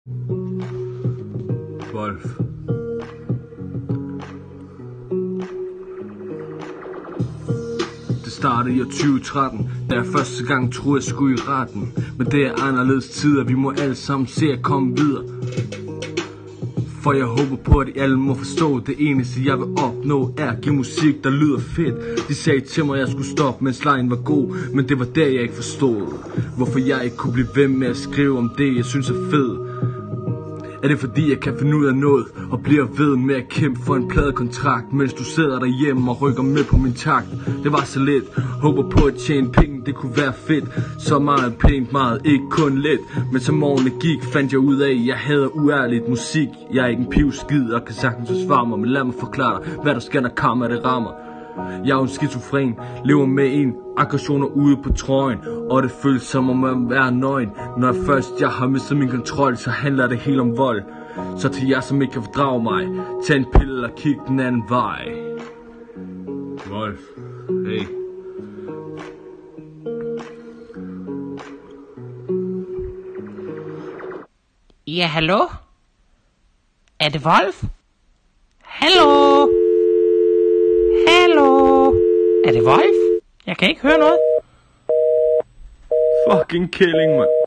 Wolf. Det startede i år 2013, da jeg første gang troede, jeg skulle i retten. Men det er anderledes tider, vi må alle sammen se at komme videre. For jeg håber på, at I alle må forstå, det eneste jeg vil opnå er at give musik, der lyder fedt. De sagde til mig, at jeg skulle stoppe, mens lejen var god, men det var der, jeg ikke forstod. Hvorfor jeg ikke kunne blive ved med at skrive om det, jeg synes er fedt. Er det fordi, jeg kan finde ud af noget og bliver ved med at kæmpe for en pladekontrakt, mens du sidder derhjemme og rykker med på min takt? Det var så let. Håber på at tjene penge, det kunne være fedt. Så meget pænt, meget, ikke kun let. Men som årene gik, fandt jeg ud af, at jeg havde uærligt musik. Jeg er ikke en pivskid og kan sagtens forsvare mig, men lad mig forklare dig, hvad der sker, når kammer det rammer. Jeg er jo en skizofren, lever med en aggressioner ude på trøjen, og det føles som om at være nøgen. Når først jeg har mistet min kontrol, så handler det helt om vold. Så til jer som ikke kan fordrage mig, tag en pille og kig den anden vej. Wolf, hey. Ja, hallo? Er det Wolf? Hallo? Hallo? Er det Wolf? Jeg kan ikke høre noget. Fucking killing, man.